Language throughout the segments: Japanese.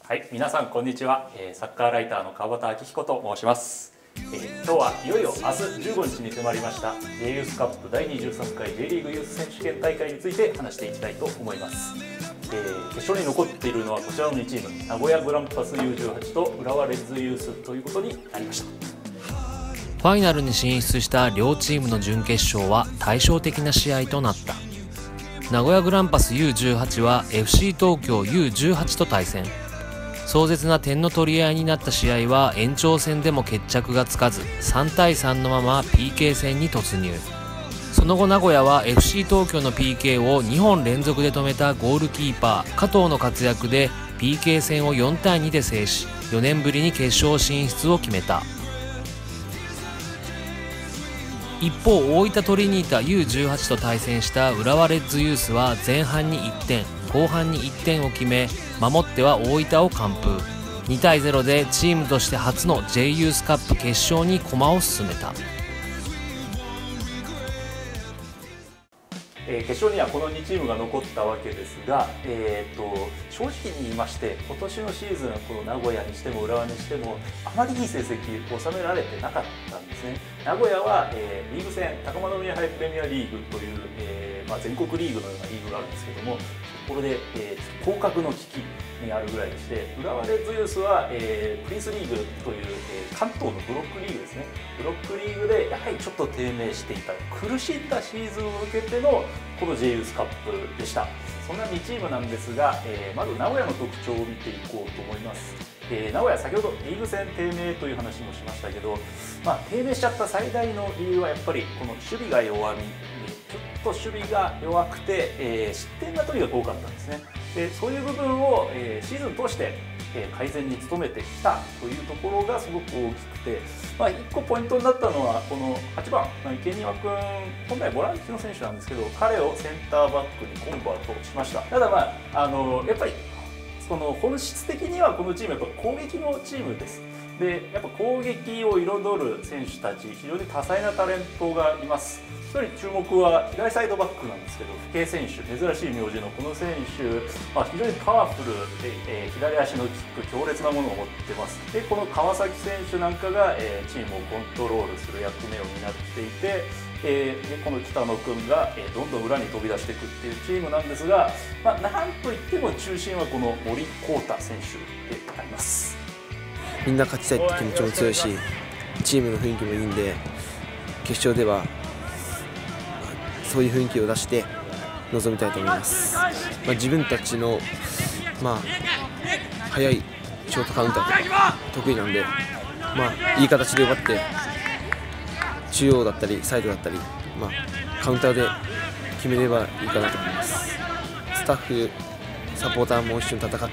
はい、皆さんこんにちは。サッカーライターの川端明彦と申します。今日はいよいよ明日15日に迫りました J ユースカップ第23回 J リーグユース選手権大会について話していきたいと思います。決勝に残っているのはこちらの2チーム、名古屋グランパス U18 と浦和レッズユースということになりました。 ファイナルに進出した両チームの準決勝は対照的な試合となった。名古屋グランパス U18 は FC 東京 U18 と対戦。壮絶な点の取り合いになった試合は延長戦でも決着がつかず3対3のまま PK 戦に突入。その後名古屋は FC 東京の PK を2本連続で止めたゴールキーパー加藤の活躍で PK 戦を4対2で制し4年ぶりに決勝進出を決めた。一方大分トリニータ U18 と対戦した浦和レッズユースは前半に1点後半に1点を決め守っては大分を完封。2対0でチームとして初の J ユースカップ決勝に駒を進めた。 決勝にはこの2チームが残ったわけですが、正直に言いまして今年のシーズンこの名古屋にしても浦和にしてもあまりいい成績を収められてなかったんですね。名古屋は、リーグ戦高円宮杯プレミアリーグという、全国リーグのようなリーグがあるんですけども、これで、降格の危機にあるぐらいでして、浦和レッズユースは、プリンスリーグという、関東のブロックリーグですね。ブロックリーグでやはりちょっと低迷していた苦しんだシーズンを受けてのこの J ユースカップでした。そんな2チームなんですが、まず名古屋の特徴を見ていこうと思います。名古屋、先ほどリーグ戦低迷という話もしましたけど、低迷しちゃった最大の理由はやっぱりこの守備が弱み、ちょっと守備が弱くて、失点がとにかく多かったんですね。でそういう部分を、シーズン通して改善に努めてきたというところがすごく大きくて、1個ポイントになったのはこの8番池庭君、本来ボランチの選手なんですけど彼をセンターバックにコンバートしました。ただやっぱりその本質的にはこのチームやっぱ攻撃のチームです。でやっぱ攻撃を彩る選手たち非常に多彩なタレントがいます。一人注目は左サイドバックなんですけど不敬選手、珍しい名字のこの選手、非常にパワフルで、左足のキック強烈なものを持ってます。でこの川崎選手なんかが、チームをコントロールする役目を担っていて、でこの北野君が、どんどん裏に飛び出していくっていうチームなんですが、なんといっても中心はこの森煌太選手であります。 みんな勝ちたいって気持ちも強いし、チームの雰囲気もいいんで、決勝ではそういう雰囲気を出して臨みたいと思います。自分たちの、速いショートカウンターとか得意なんで、いい形で奪って中央だったりサイドだったり、カウンターで決めればいいかなと思います。スタッフサポーターも一緒に戦って、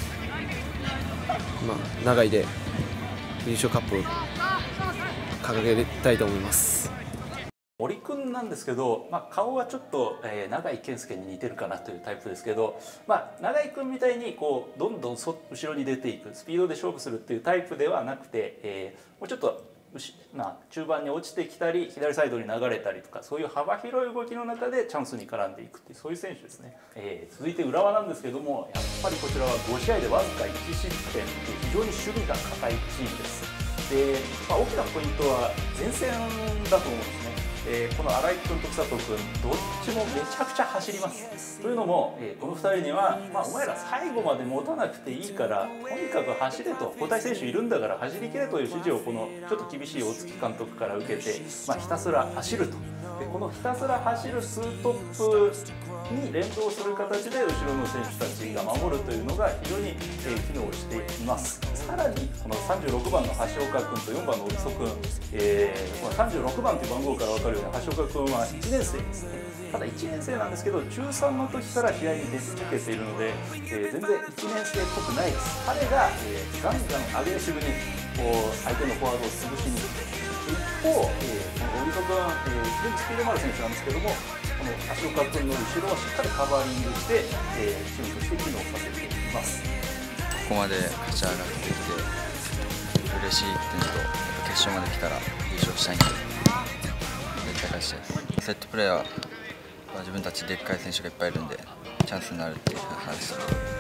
長いで優勝カップを掲げたいと思います。 森君なんですけど、顔はちょっと、永井健介に似てるかなというタイプですけど、永井君みたいにこうどんどん後ろに出ていくスピードで勝負するっていうタイプではなくて、もうちょっと中盤に落ちてきたり左サイドに流れたりとか、そういう幅広い動きの中でチャンスに絡んでいくっていうそういう選手ですね。続いて浦和なんですけども、やっぱりこちらは5試合でわずか1失点で非常に守備が堅いチームです。で、大きなポイントは前線だと思うんですね。この新井君と草戸君どっちもめちゃくちゃ走ります。というのも、この2人には、お前ら最後まで持たなくていいからとにかく走れと、交代選手いるんだから走り切れという指示をこのちょっと厳しい大月監督から受けて、ひたすら走ると。でこのひたすら走るツートップに連動する形で後ろの選手たちが守るというのが非常に、機能しています。さらにこの36番の橋岡君と4番の小木曽君、この36番という番号から分かるように橋岡君は1年生ですね。ただ1年生なんですけど中3の時から試合に出続けているので、全然1年生っぽくないです。彼が、ガンガンアグレッシブにこう相手のフォワードを潰しにいく。一方、この小木曽君、非常にスピードもある選手なんですけども、この橋岡君の後ろをしっかりカバーリングして、チームとして機能させています。 ここまで勝ち上がってきて嬉しいっていうのと、決勝まで来たら優勝したいんで絶対勝ちたいです。セットプレーは自分たちでっかい選手がいっぱいいるんでチャンスになるっていう話です。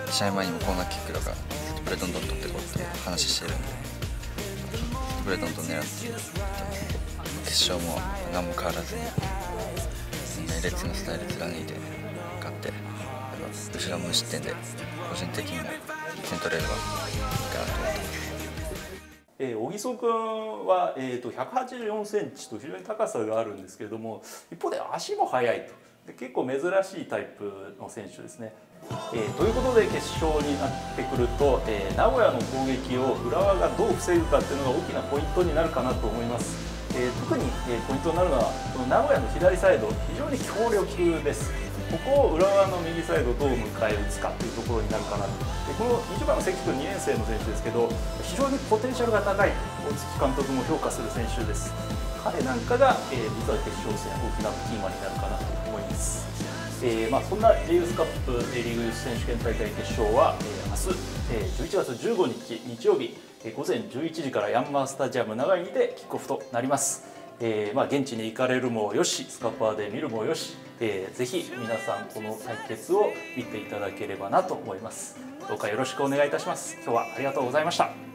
試合前にもコーナーキックとかセットプレーどんどん取っていこうっていう話してるんで、セットプレーどんどん狙っていって、決勝も何も変わらずにレッツのスタイル貫いて勝って、後ろ無失点で個人的にも点取れればいいかなと思ってます。 小木曽君は、184センチと非常に高さがあるんですけれども、一方で足も速いと。で結構珍しいタイプの選手ですね。ということで決勝になってくると、名古屋の攻撃を浦和がどう防ぐかっていうのが大きなポイントになるかなと思います。特に、ポイントになるのはこの名古屋の左サイド、非常に強力です。ここを浦和の右サイドをどう迎え撃つかというところになるかなと。でこの20番の関君、2年生の選手ですけど、非常にポテンシャルが高い、大月監督も評価する選手です。彼なんかが、実は決勝戦大きなキーマンになるかなと思います。そんな J ユースカップリーグユース選手権大会決勝は、明日、11月15日日曜日、午前11時からヤンマースタジアム長居にてキックオフとなります。現地に行かれるもよし、スカパーで見るもよし、ぜひ皆さんこの対決を見ていただければなと思います。どうかよろしくお願いいたします。今日はありがとうございました。